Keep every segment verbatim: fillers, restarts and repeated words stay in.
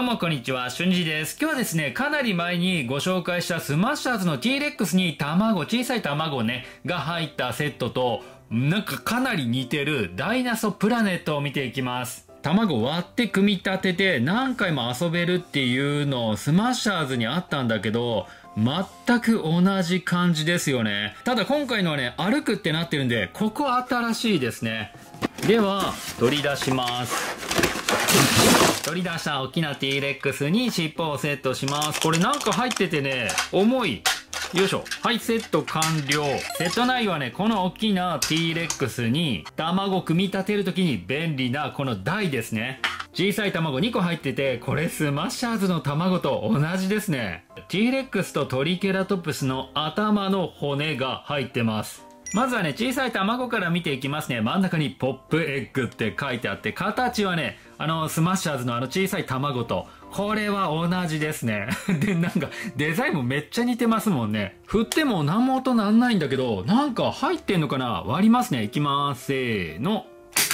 どうもこんにちは、しゅんじです。今日はですね、かなり前にご紹介したスマッシャーズの T レックスに卵、小さい卵ね、が入ったセットと、なんかかなり似てるダイナソプラネットを見ていきます。卵割って組み立てて何回も遊べるっていうのスマッシャーズにあったんだけど、全く同じ感じですよね。ただ今回のはね、歩くってなってるんで、ここ新しいですね。では、取り出します。取り出した大きな T レックスに尻尾をセットします。これなんか入っててね、重い。よいしょ。はい、セット完了。セット内はね、この大きな T レックスに卵を組み立てるときに便利なこの台ですね。小さい卵にこ入ってて、これスマッシャーズの卵と同じですね。T レックスとトリケラトプスの頭の骨が入ってます。まずはね、小さい卵から見ていきますね。真ん中にポップエッグって書いてあって、形はね、あの、スマッシャーズのあの小さい卵と、これは同じですね。で、なんか、デザインもめっちゃ似てますもんね。振っても何も音なんないんだけど、なんか入ってんのかな？割りますね。いきます。せーの。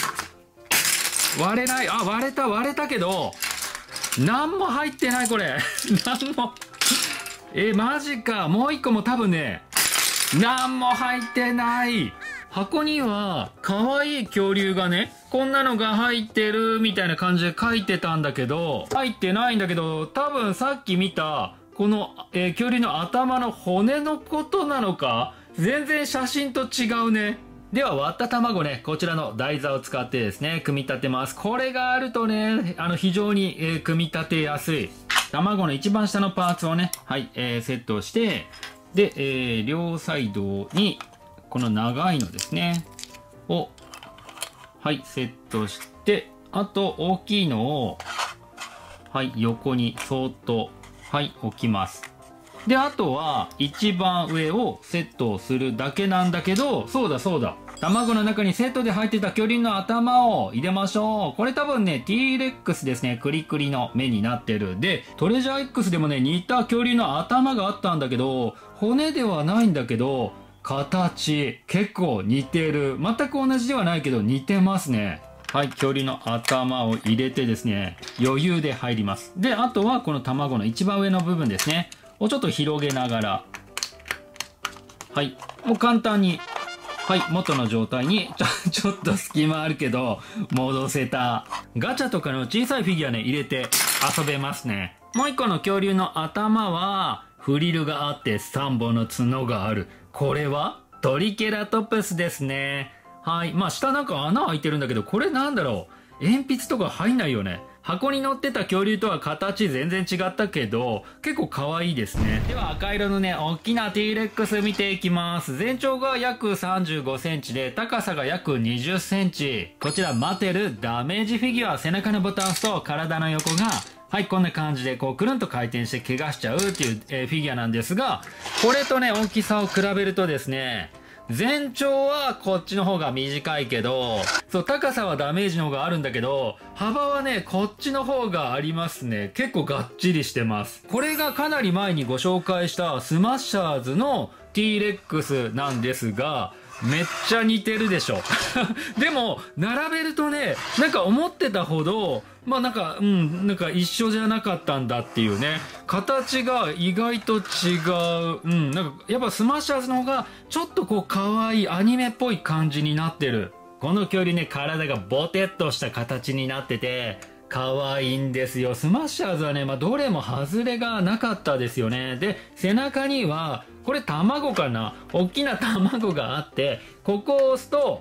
割れない。あ、割れた、割れたけど、なんも入ってない、これ。なんも。え、マジか。もう一個も多分ね、なんも入ってない。箱には可愛い恐竜がね、こんなのが入ってるみたいな感じで書いてたんだけど、入ってないんだけど、多分さっき見たこの、えー、恐竜の頭の骨のことなのか、全然写真と違うね。では割った卵ね、こちらの台座を使ってですね、組み立てます。これがあるとね、あの非常に、えー、組み立てやすい。卵の一番下のパーツをね、はい、えー、セットして、で、えー、両サイドにこの長いのですねをはいセットして、あと大きいのをはい横にそーっとはい置きます。で、あとは一番上をセットするだけなんだけど、そうだそうだ、卵の中にセットで入ってた恐竜の頭を入れましょう。これ多分ね T レックスですね。クリクリの目になってる。でトレジャー X でもね似た恐竜の頭があったんだけど、骨ではないんだけど形結構似てる。全く同じではないけど似てますね。はい、恐竜の頭を入れてですね、余裕で入ります。で、あとはこの卵の一番上の部分ですねをちょっと広げながら、はい、もう簡単にはい、元の状態にちょ、ちょっと隙間あるけど戻せた。ガチャとかの小さいフィギュアね入れて遊べますね。もう一個の恐竜の頭はフリルがあってさんぼんの角がある。これはトリケラトプスですね。はい、まあ下なんか穴開いてるんだけど、これなんだろう、鉛筆とか入んないよね。箱に乗ってた恐竜とは形全然違ったけど結構可愛いですね。では赤色のね大きな T レックス見ていきます。全長が約さんじゅうごセンチで高さが約にじゅっセンチ。こちらマテルダメージフィギュア。背中のボタンを押すと体の横がはいこんな感じでこうくるんと回転して怪我しちゃうっていう、えー、フィギュアなんですが、これとね大きさを比べるとですね、全長はこっちの方が短いけど、そう、高さはダメージの方があるんだけど、幅はね、こっちの方がありますね。結構がっちりしてます。これがかなり前にご紹介したスマッシャーズの T レックスなんですが、めっちゃ似てるでしょ。でも、並べるとね、なんか思ってたほど、まあなんか、うん、なんか一緒じゃなかったんだっていうね。形が意外と違う。うん、なんかやっぱスマッシャーズの方がちょっとこう可愛いアニメっぽい感じになってる。この恐竜ね、体がボテッとした形になってて、可愛いんですよ。スマッシャーズはね、まあどれも外れがなかったですよね。で、背中には、これ卵かな？大きな卵があって、ここを押すと、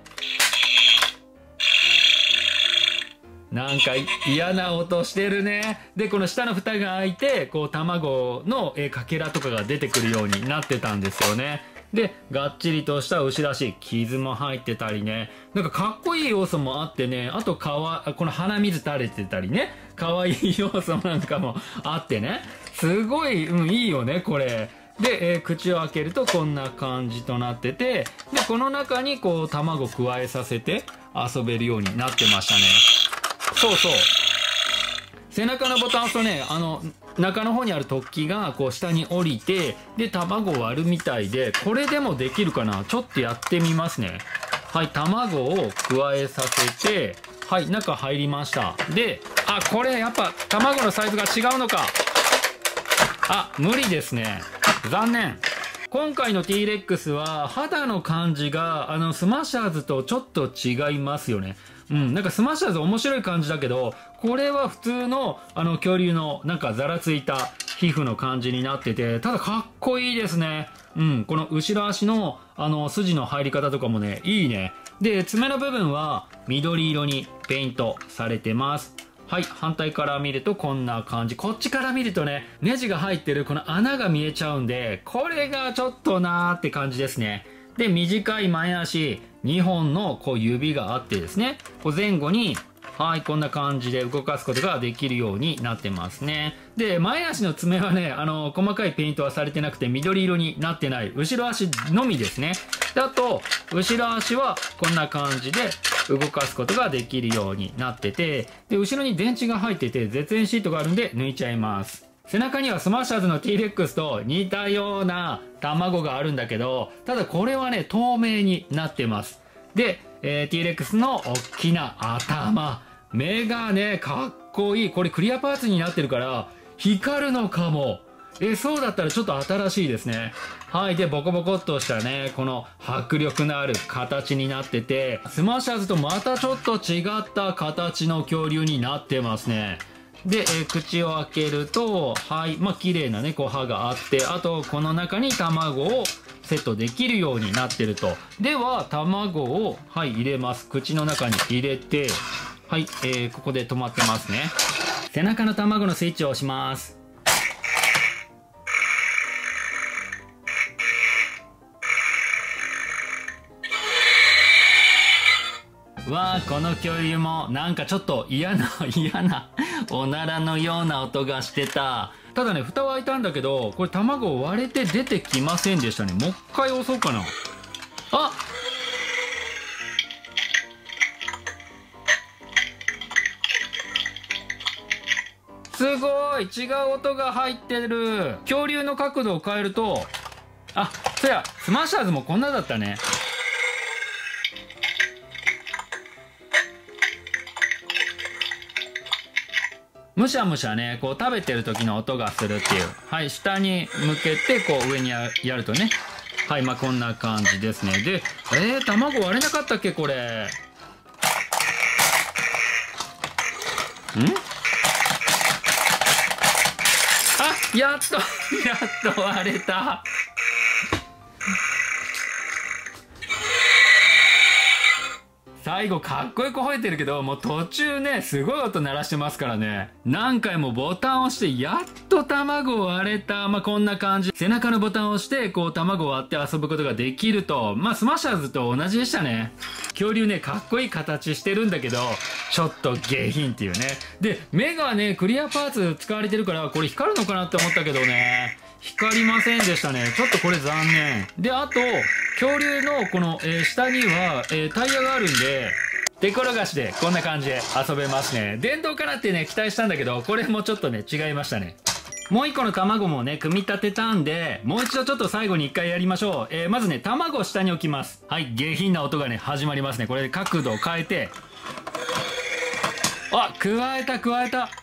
なんか嫌な音してるね。で、この下の蓋が開いて、こう卵のえかけらとかが出てくるようになってたんですよね。で、がっちりとした牛らしい傷も入ってたりね。なんかかっこいい要素もあってね。あとかわ、この鼻水垂れてたりね。かわいい要素なんかもあってね。すごい、うん、いいよね、これ。で、えー、口を開けるとこんな感じとなってて、で、この中にこう卵加えさせて遊べるようになってましたね。そうそう。背中のボタンを押すとね、あの、中の方にある突起がこう下に降りて、で、卵を割るみたいで、これでもできるかな？ちょっとやってみますね。はい、卵を加えさせて、はい、中入りました。で、 あ、これやっぱ卵のサイズが違うのか。あ、無理ですね。残念。今回の T レックスは肌の感じがあのスマッシャーズとちょっと違いますよね。うん、なんかスマッシャーズ面白い感じだけど、これは普通のあの恐竜のなんかざらついた皮膚の感じになってて、ただかっこいいですね。うん、この後ろ足のあの筋の入り方とかもね、いいね。で、爪の部分は緑色にペイントされてます。はい、反対から見るとこんな感じ。こっちから見るとね、ネジが入ってるこの穴が見えちゃうんで、これがちょっとなーって感じですね。で、短い前足、にほんのこう指があってですね、こう前後に、はい、こんな感じで動かすことができるようになってますね。で、前足の爪はね、あの、細かいペイントはされてなくて緑色になってない。後ろ足のみですね。で、あと、後ろ足はこんな感じで動かすことができるようになってて、で、後ろに電池が入ってて、絶縁シートがあるんで抜いちゃいます。背中にはスマッシャーズの T レックスと似たような卵があるんだけど、ただこれはね、透明になってます。で、えー、T レックスの大きな頭。目がね、かっこいい。これクリアパーツになってるから、光るのかも。え、そうだったらちょっと新しいですね。はい。で、ボコボコっとしたね、この迫力のある形になってて、スマッシャーズとまたちょっと違った形の恐竜になってますね。で、えー、口を開けると、はい。まあ、綺麗なね、こう歯があって、あと、この中に卵をセットできるようになってると。では、卵を、はい、入れます。口の中に入れて、はい、えー、ここで止まってますね。背中の卵のスイッチを押します。わあ、この恐竜もなんかちょっと嫌な嫌なおならのような音がしてた。ただね、蓋は開いたんだけど、これ卵割れて出てきませんでしたね。もう一回押そうかな。あ、すごい違う音が入ってる。恐竜の角度を変えると、あ、そや、スマッシャーズもこんなだったね。むしゃむしゃね、こう食べてる時の音がするっていう。はい、下に向けてこう上に や, やるとね。はい、まあこんな感じですね。で、えー、卵割れなかったっけこれ。ん？あ、やっと、やっと割れた。最後かっこよく吠えてるけど、もう途中ね、すごい音鳴らしてますからね。何回もボタンを押して、やっと卵割れた。まあ、こんな感じ。背中のボタンを押して、こう卵を割って遊ぶことができると。まあ、スマッシャーズと同じでしたね。恐竜ね、かっこいい形してるんだけど、ちょっと下品っていうね。で、目がね、クリアパーツ使われてるから、これ光るのかなって思ったけどね。光りませんでしたね。ちょっとこれ残念。で、あと、恐竜のこの、えー、下には、えー、タイヤがあるんで、手転がしでこんな感じで遊べますね。電動かなってね、期待したんだけど、これもちょっとね、違いましたね。もう一個の卵もね、組み立てたんで、もう一度ちょっと最後に一回やりましょう。えー、まずね、卵を下に置きます。はい、下品な音がね、始まりますね。これで角度を変えて、あ、加えた加えた。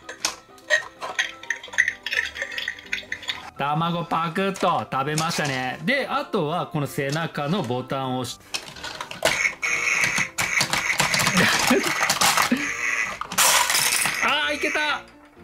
卵パクッと食べましたね。で、あとはこの背中のボタンを押しあー、いけた。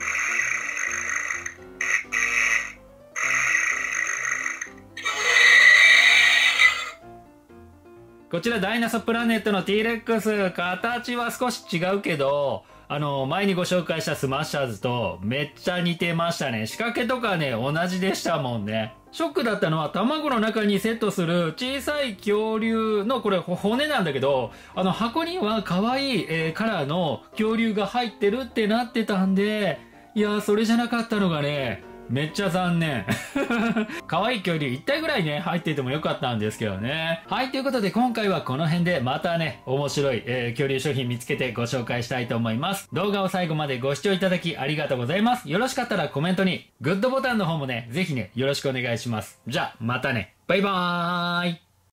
こちらダイナソプラネットの T レックス、形は少し違うけど、あの、前にご紹介したスマッシャーズとめっちゃ似てましたね。仕掛けとかね、同じでしたもんね。ショックだったのは卵の中にセットする小さい恐竜のこれ骨なんだけど、あの箱には可愛い、えー、カラーの恐竜が入ってるってなってたんで、いやー、それじゃなかったのがね、めっちゃ残念。可愛い恐竜いったいぐらいね、入っていてもよかったんですけどね。はい、ということで今回はこの辺でまたね、面白い、えー、恐竜商品見つけてご紹介したいと思います。動画を最後までご視聴いただきありがとうございます。よろしかったらコメントにグッドボタンの方もね、ぜひね、よろしくお願いします。じゃあ、またね。バイバーイ。